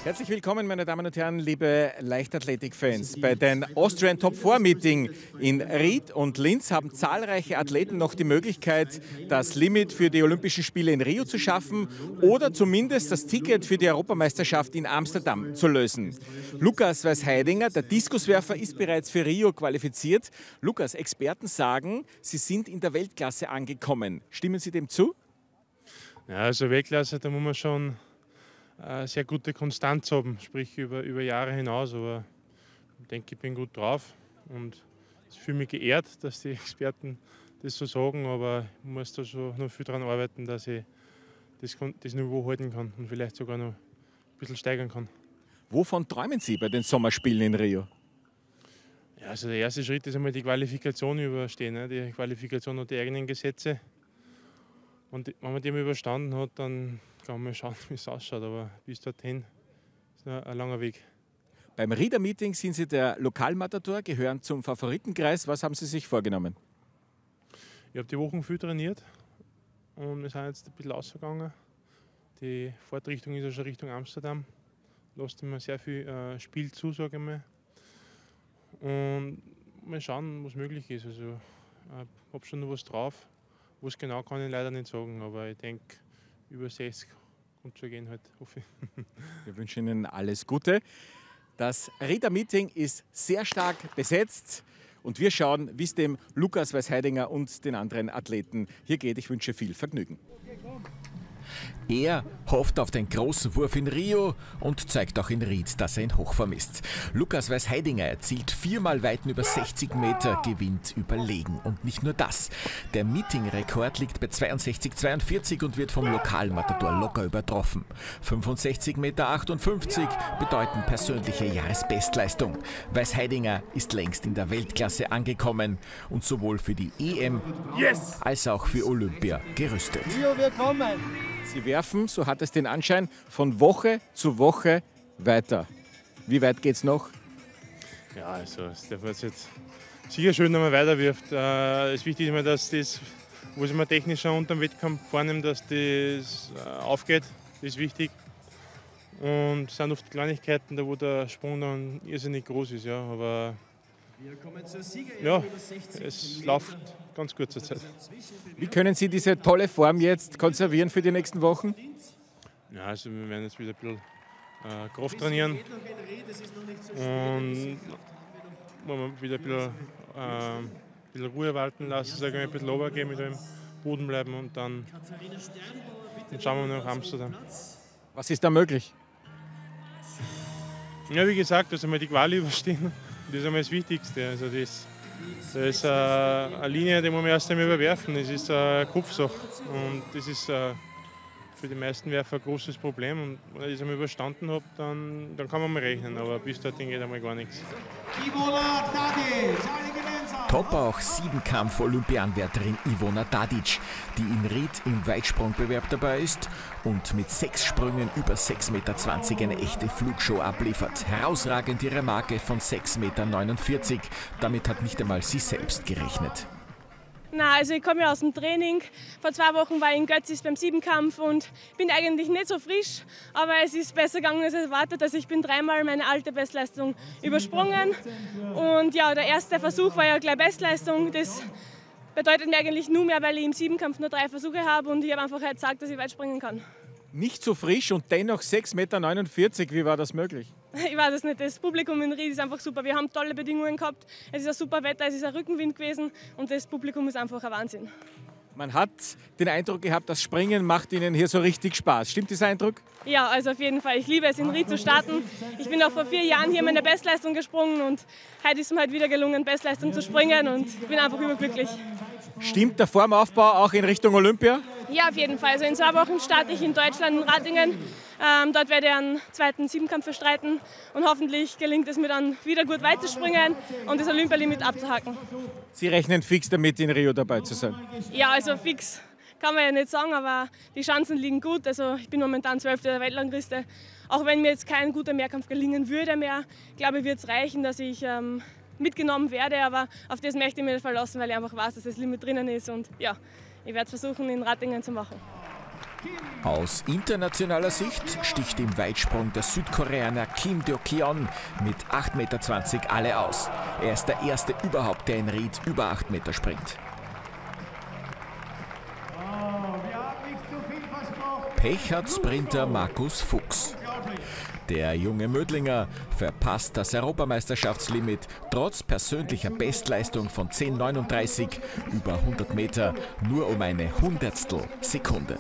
Herzlich willkommen, meine Damen und Herren, liebe Leichtathletik-Fans. Bei den Austrian Top 4 Meeting in Ried und Linz haben zahlreiche Athleten noch die Möglichkeit, das Limit für die Olympischen Spiele in Rio zu schaffen oder zumindest das Ticket für die Europameisterschaft in Amsterdam zu lösen. Lukas Weiß-Heidinger, der Diskuswerfer, ist bereits für Rio qualifiziert. Lukas, Experten sagen, Sie sind in der Weltklasse angekommen. Stimmen Sie dem zu? Ja, also Weltklasse, da muss man schon sehr gute Konstanz haben, sprich über Jahre hinaus. Aber ich denke, ich bin gut drauf und ich fühle mich geehrt, dass die Experten das so sagen, aber ich muss da schon noch viel daran arbeiten, dass ich das Niveau halten kann und vielleicht sogar noch ein bisschen steigern kann. Wovon träumen Sie bei den Sommerspielen in Rio? Ja, also der erste Schritt ist einmal die Qualifikation überstehen. Ne? Die Qualifikation hat die eigenen Gesetze. Und wenn man die mal überstanden hat, dann kann man schauen, wie es ausschaut. Aber bis dorthin ist noch ein langer Weg. Beim Rieder-Meeting sind Sie der Lokalmatador, gehören zum Favoritenkreis. Was haben Sie sich vorgenommen? Ich habe die Wochen viel trainiert und wir sind jetzt ein bisschen ausgegangen. Die Fahrtrichtung ist ja schon Richtung Amsterdam. Lasst mir sehr viel Spiel zu, sage ich mal. Und mal schauen, was möglich ist. Also, ich habe schon noch was drauf. Was genau kann ich leider nicht sagen, aber ich denke, über 60 kommt schon gehen, halt, hoffe ich. Wir wünschen Ihnen alles Gute. Das Rieder-Meeting ist sehr stark besetzt und wir schauen, wie es dem Lukas Weiß-Heidinger und den anderen Athleten hier geht. Ich wünsche viel Vergnügen. Er hofft auf den großen Wurf in Rio und zeigt auch in Ried, dass er ihn hochvermisst. Lukas Weiß-Heidinger erzielt 4-mal Weiten über 60 Meter, gewinnt überlegen. Und nicht nur das. Der Meeting-Rekord liegt bei 62,42 und wird vom Lokalmatador locker übertroffen. 65,58 Meter bedeuten persönliche Jahresbestleistung. Weiß-Heidinger ist längst in der Weltklasse angekommen und sowohl für die EM als auch für Olympia gerüstet. Rio, wir kommen! Sie werfen, so hat es den Anschein, von Woche zu Woche weiter. Wie weit geht es noch? Ja, also es darf jetzt sicher schön, wenn man weiter wirft. Das Wichtige ist immer, dass das, was ich mir technisch schon unter dem Wettkampf vornehme, dass das aufgeht. Das ist wichtig. Und es sind oft Kleinigkeiten, da wo der Sprung dann irrsinnig groß ist. Ja. Aber ja, es läuft ganz gut zur Zeit. Wie können Sie diese tolle Form jetzt konservieren für die nächsten Wochen? Ja, also wir werden jetzt wieder ein bisschen Kraft trainieren und wieder ein bisschen Ruhe walten lassen, sagen wir, ein bisschen runtergehen, mit dem Boden bleiben und dann schauen wir nach Amsterdam. Was ist da möglich? Ja, wie gesagt, dass wir die Quali überstehen, das ist einmal das Wichtigste. Also das ist eine Linie, die muss man erst einmal überwerfen. Das ist eine Kopfsache und das ist für die meisten Werfer ein großes Problem. Und wenn ich das einmal überstanden habe, dann kann man mal rechnen, aber bis dorthin geht einmal gar nichts. Top auch 7-Kampf-Olympianwärterin Ivona Tadic, die in Ried im Weitsprungbewerb dabei ist und mit 6 Sprüngen über 6,20 Meter eine echte Flugshow abliefert. Herausragend ihre Marke von 6,49 Meter. Damit hat nicht einmal sie selbst gerechnet. Na, also ich komme ja aus dem Training. Vor 2 Wochen war ich in Götzis beim 7-Kampf und bin eigentlich nicht so frisch, aber es ist besser gegangen als erwartet. Also ich bin 3-mal meine alte Bestleistung übersprungen und ja, der erste Versuch war ja gleich Bestleistung. Das bedeutet mir eigentlich nur mehr, weil ich im 7-Kampf nur 3 Versuche habe und ich habe einfach halt gesagt, dass ich weit springen kann. Nicht so frisch und dennoch 6,49 Meter. Wie war das möglich? Ich weiß es nicht. Das Publikum in Ried ist einfach super. Wir haben tolle Bedingungen gehabt. Es ist ein super Wetter, es ist ein Rückenwind gewesen und das Publikum ist einfach ein Wahnsinn. Man hat den Eindruck gehabt, das Springen macht Ihnen hier so richtig Spaß. Stimmt dieser Eindruck? Ja, also auf jeden Fall. Ich liebe es, in Ried zu starten. Ich bin auch vor 4 Jahren hier meine Bestleistung gesprungen und heute ist mir halt wieder gelungen, Bestleistung zu springen und ich bin einfach überglücklich. Stimmt der Formaufbau auch in Richtung Olympia? Ja, auf jeden Fall. Also in 2 Wochen starte ich in Deutschland, in Ratingen. Dort werde ich einen zweiten 7-Kampf bestreiten und hoffentlich gelingt es mir dann wieder gut weiterspringen und das Olympialimit abzuhaken. Sie rechnen fix damit, in Rio dabei zu sein? Ja, also fix kann man ja nicht sagen, aber die Chancen liegen gut. Also ich bin momentan 12. der Weltrangliste. Auch wenn mir jetzt kein guter Mehrkampf gelingen würde mehr, glaube ich, wird es reichen, dass ich mitgenommen werde. Aber auf das möchte ich mich nicht verlassen, weil ich einfach weiß, dass das Limit drinnen ist. Und ja, ich werde es versuchen, in Ratingen zu machen. Aus internationaler Sicht sticht im Weitsprung der Südkoreaner Kim Do-Kyeon mit 8,20 Meter alle aus. Er ist der Erste überhaupt, der in Ried über 8 Meter springt. Pech hat Sprinter Markus Fuchs. Der junge Mödlinger verpasst das Europameisterschaftslimit trotz persönlicher Bestleistung von 10,39 über 100 Meter nur um eine Hundertstel Sekunde.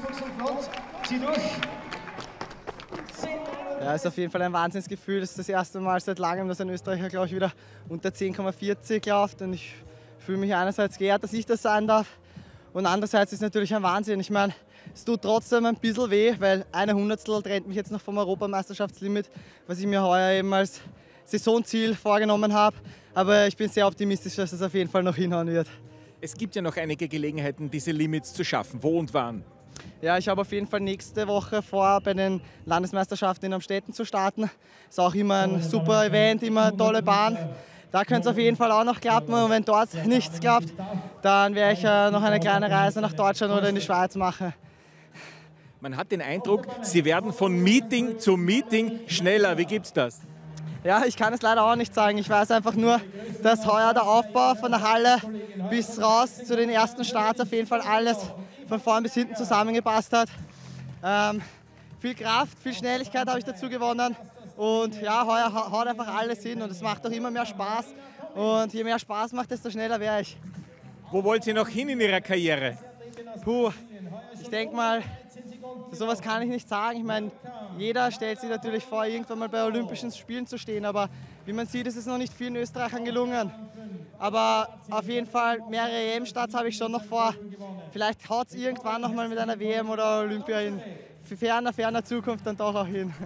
Ja, ist auf jeden Fall ein Wahnsinnsgefühl. Das ist das erste Mal seit langem, dass ein Österreicher, glaube ich, wieder unter 10,40 läuft. Und ich fühle mich einerseits geehrt, dass ich das sein darf. Und andererseits ist es natürlich ein Wahnsinn. Ich meine, es tut trotzdem ein bisschen weh, weil eine Hundertstel trennt mich jetzt noch vom Europameisterschaftslimit, was ich mir heuer eben als Saisonziel vorgenommen habe. Aber ich bin sehr optimistisch, dass es auf jeden Fall noch hinhauen wird. Es gibt ja noch einige Gelegenheiten, diese Limits zu schaffen. Wo und wann? Ja, ich habe auf jeden Fall nächste Woche vor, bei den Landesmeisterschaften in Amstetten zu starten. Ist auch immer ein super Event, immer eine tolle Bahn. Da könnte es auf jeden Fall auch noch klappen. Und wenn dort nichts klappt, dann werde ich noch eine kleine Reise nach Deutschland oder in die Schweiz machen. Man hat den Eindruck, Sie werden von Meeting zu Meeting schneller. Wie gibt's das? Ja, ich kann es leider auch nicht sagen. Ich weiß einfach nur, dass heuer der Aufbau von der Halle bis raus zu den ersten Starts auf jeden Fall alles von vorn bis hinten zusammengepasst hat. Viel Kraft, viel Schnelligkeit habe ich dazu gewonnen. Und ja, heuer haut einfach alles hin und es macht auch immer mehr Spaß. Und je mehr Spaß macht, desto schneller wäre ich. Wo wollt ihr noch hin in Ihrer Karriere? Puh, ich denke mal, sowas kann ich nicht sagen. Ich meine, jeder stellt sich natürlich vor, irgendwann mal bei Olympischen Spielen zu stehen. Aber wie man sieht, ist es noch nicht vielen Österreichern gelungen. Aber auf jeden Fall mehrere EM-Starts habe ich schon noch vor. Vielleicht haut es irgendwann noch mal mit einer WM oder Olympia in ferner Zukunft dann doch auch hin.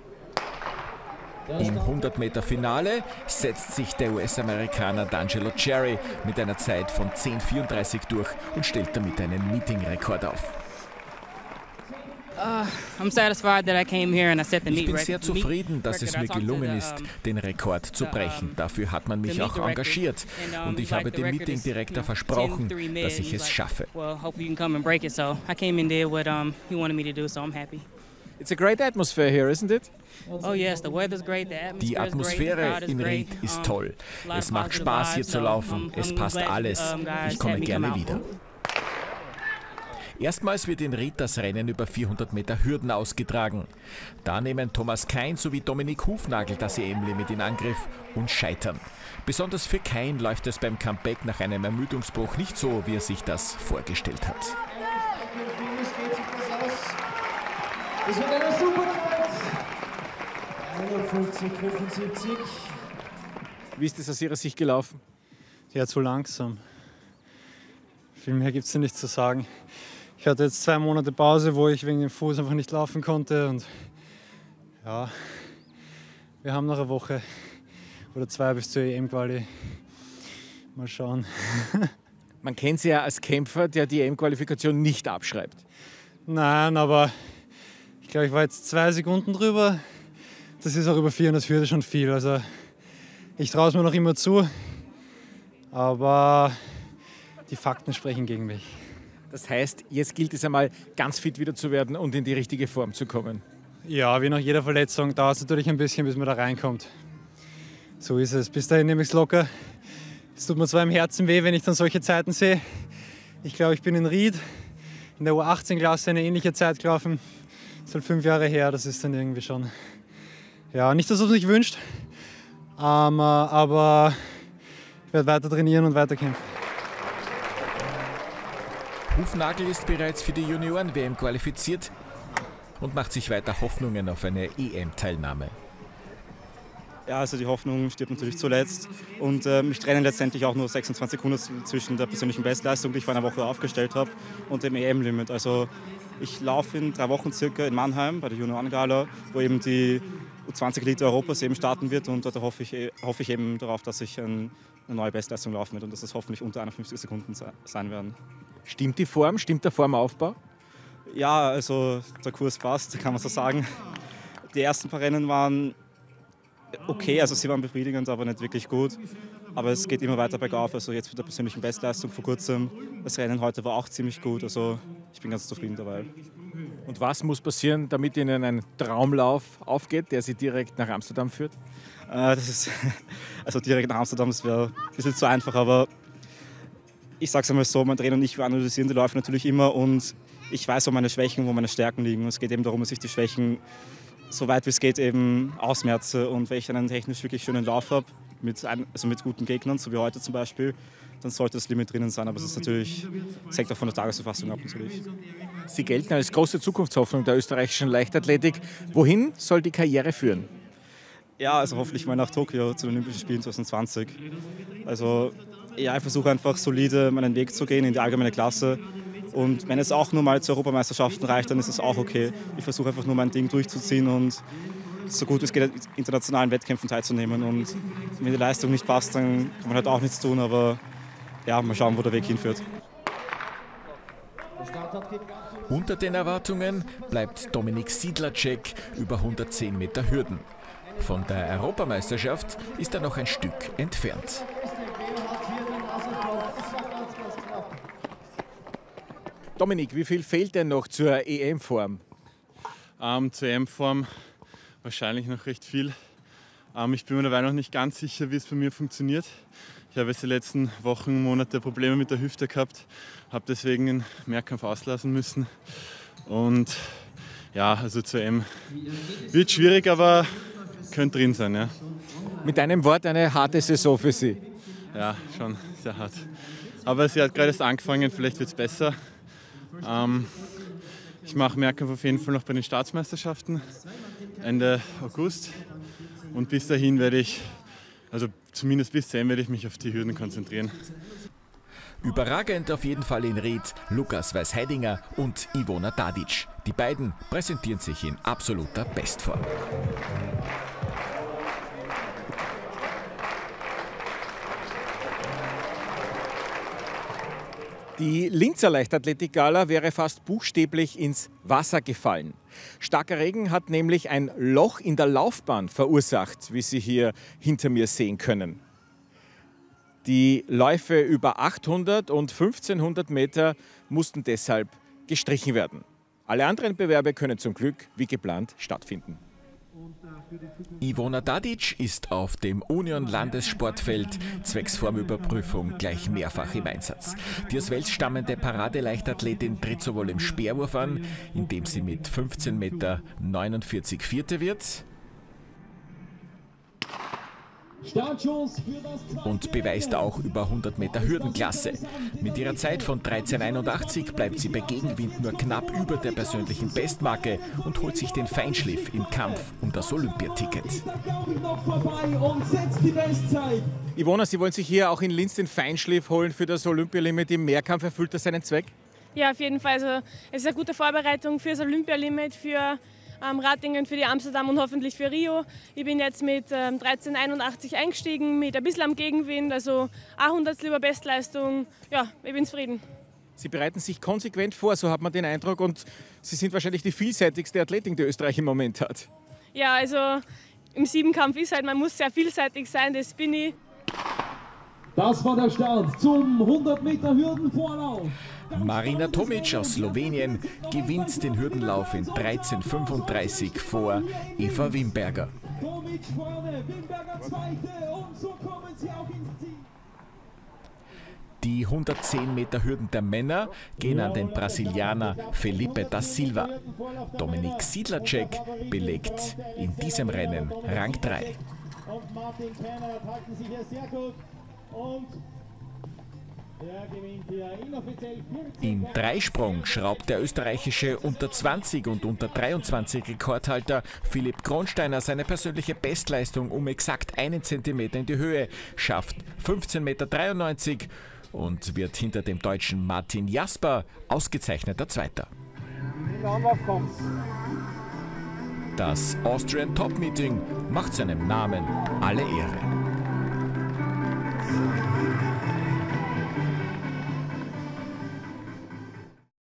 Im 100-Meter-Finale setzt sich der US-Amerikaner D'Angelo Cherry mit einer Zeit von 10,34 durch und stellt damit einen Meeting-Rekord auf. Ich bin sehr zufrieden, dass es mir gelungen ist, den Rekord zu brechen. Dafür hat man mich auch engagiert und ich habe dem Meeting-Direktor versprochen, dass ich es schaffe. It's a great atmosphere here, isn't it? Die Atmosphäre in Ried ist toll. Es macht Spaß, hier zu laufen. Es passt alles. Ich komme gerne wieder. Erstmals wird in Ried das Rennen über 400 Meter Hürden ausgetragen. Da nehmen Thomas Kain sowie Dominik Hufnagel das EM-Limit in Angriff und scheitern. Besonders für Kain läuft es beim Comeback nach einem Ermüdungsbruch nicht so, wie er sich das vorgestellt hat. Es wird eine super Zeit. 51,75. Wie ist es aus Ihrer Sicht gelaufen? Ja, zu langsam. Viel mehr gibt es ja nicht zu sagen. Ich hatte jetzt 2 Monate Pause, wo ich wegen dem Fuß einfach nicht laufen konnte. Und ja, wir haben noch eine Woche oder 2 bis zur EM-Quali. Mal schauen. Man kennt Sie ja als Kämpfer, der die EM-Qualifikation nicht abschreibt. Nein, aber ich glaube, ich war jetzt 2 Sekunden drüber. Das ist auch über 400 Hürde schon viel. Also ich traue es mir noch immer zu. Aber die Fakten sprechen gegen mich. Das heißt, jetzt gilt es einmal, ganz fit wieder zu werden und in die richtige Form zu kommen. Ja, wie nach jeder Verletzung dauert es natürlich ein bisschen, bis man da reinkommt. So ist es. Bis dahin nehme ich es locker. Es tut mir zwar im Herzen weh, wenn ich dann solche Zeiten sehe. Ich glaube, ich bin in Ried in der U18-Klasse eine ähnliche Zeit gelaufen. Das ist halt 5 Jahre her, das ist dann irgendwie schon... Ja, nicht, dass man es nicht wünscht, aber ich werde weiter trainieren und weiter kämpfen. Hufnagel ist bereits für die Junioren-WM qualifiziert und macht sich weiter Hoffnungen auf eine EM-Teilnahme. Ja, also die Hoffnung stirbt natürlich zuletzt und mich trennen letztendlich auch nur 26 Hundertstel zwischen der persönlichen Bestleistung, die ich vor einer Woche aufgestellt habe, und dem EM-Limit. Also ich laufe in 3 Wochen circa in Mannheim bei der Junioren-Gala, wo eben die U20-Elite Europas eben starten wird, und dort hoffe ich eben darauf, dass ich eine neue Bestleistung laufen wird und dass es hoffentlich unter 51 Sekunden sein werden. Stimmt die Form? Stimmt der Formaufbau? Ja, also der Kurs passt, kann man so sagen. Die ersten paar Rennen waren okay, also sie waren befriedigend, aber nicht wirklich gut. Aber es geht immer weiter bergauf, also jetzt mit der persönlichen Bestleistung vor kurzem. Das Rennen heute war auch ziemlich gut, also ich bin ganz zufrieden dabei. Und was muss passieren, damit Ihnen ein Traumlauf aufgeht, der Sie direkt nach Amsterdam führt? Also direkt nach Amsterdam, das wäre ein bisschen zu einfach, aber ich sage es einmal so, mein Trainer und ich, wir analysieren die Läufe natürlich immer und ich weiß, wo meine Schwächen, wo meine Stärken liegen. Und es geht eben darum, dass ich die Schwächen so weit wie es geht eben ausmerze und wenn ich dann einen technisch wirklich schönen Lauf habe, mit guten Gegnern, so wie heute zum Beispiel, dann sollte das Limit drinnen sein. Aber es ist natürlich, das hängt auch von der Tagesverfassung ab natürlich. Sie gelten als große Zukunftshoffnung der österreichischen Leichtathletik. Wohin soll die Karriere führen? Ja, also hoffentlich mal nach Tokio zu den Olympischen Spielen 2020. Also ja, ich versuche einfach solide meinen Weg zu gehen in die allgemeine Klasse. Und wenn es auch nur mal zu Europameisterschaften reicht, dann ist es auch okay. Ich versuche einfach nur mein Ding durchzuziehen und so gut es geht in internationalen Wettkämpfen teilzunehmen. Und wenn die Leistung nicht passt, dann kann man halt auch nichts tun. Aber ja, mal schauen, wo der Weg hinführt. Unter den Erwartungen bleibt Dominik Sidlacek über 110 Meter Hürden. Von der Europameisterschaft ist er noch ein Stück entfernt. Dominik, wie viel fehlt denn noch zur EM-Form? Zur EM-Form wahrscheinlich noch recht viel. Ich bin mir dabei noch nicht ganz sicher, wie es bei mir funktioniert. Ich habe jetzt die letzten Wochen, Monate Probleme mit der Hüfte gehabt, habe deswegen den Mehrkampf auslassen müssen. Und ja, also zur EM wird schwierig, aber könnte drin sein. Ja. Mit einem Wort eine harte Saison für Sie. Ja, schon sehr hart. Aber sie hat gerade erst angefangen, vielleicht wird es besser. Ich mache Mehrkampf auf jeden Fall noch bei den Staatsmeisterschaften Ende August. Und bis dahin werde ich, also zumindest bis dahin, werde ich mich auf die Hürden konzentrieren. Überragend auf jeden Fall in Ried Lukas Weißheidinger und Ivona Tadic. Die beiden präsentieren sich in absoluter Bestform. Die Linzer Leichtathletik-Gala wäre fast buchstäblich ins Wasser gefallen. Starker Regen hat nämlich ein Loch in der Laufbahn verursacht, wie Sie hier hinter mir sehen können. Die Läufe über 800 und 1500 Meter mussten deshalb gestrichen werden. Alle anderen Bewerbe können zum Glück wie geplant stattfinden. Ivona Tadic ist auf dem Union-Landessportfeld zwecks Formüberprüfung gleich mehrfach im Einsatz. Die aus Wels stammende Paradeleichtathletin tritt sowohl im Speerwurf an, indem sie mit 15,49 Meter Vierte wird, und beweist auch über 100 Meter Hürdenklasse. Mit ihrer Zeit von 13,81 bleibt sie bei Gegenwind nur knapp über der persönlichen Bestmarke und holt sich den Feinschliff im Kampf um das Olympiaticket. Ivona, Sie wollen sich hier auch in Linz den Feinschliff holen für das Olympialimit im Mehrkampf. Erfüllt das seinen Zweck? Ja, auf jeden Fall. Also, es ist eine gute Vorbereitung für das Olympialimit, für Ratingen, für die Amsterdam und hoffentlich für Rio. Ich bin jetzt mit 13,81 eingestiegen, mit ein bisschen am Gegenwind, also 100 über Bestleistung. Ja, ich bin zufrieden. Sie bereiten sich konsequent vor, so hat man den Eindruck, und Sie sind wahrscheinlich die vielseitigste Athletin, die Österreich im Moment hat. Ja, also im Siebenkampf ist halt, man muss sehr vielseitig sein, das bin ich. Das war der Start zum 100 Meter Hürdenvorlauf. Marina Tomic aus Slowenien gewinnt den Hürdenlauf in 13,35 vor Eva Wimberger. Tomic vorne, Wimberger zweite und so kommen sie auch ins Ziel. Die 110 Meter Hürden der Männer gehen an den Brasilianer Felipe da Silva. Dominik Sidlacek belegt in diesem Rennen Rang 3. Und Martin Kernert halten sich hier sehr gut. Und der gewinnt hier inoffiziell 14. Im Dreisprung schraubt der österreichische unter 20 und unter 23 Rekordhalter Philipp Kronsteiner seine persönliche Bestleistung um exakt 1 Zentimeter in die Höhe, schafft 15,93 Meter und wird hinter dem Deutschen Martin Jasper ausgezeichneter Zweiter. Das Austrian Top Meeting macht seinem Namen alle Ehre.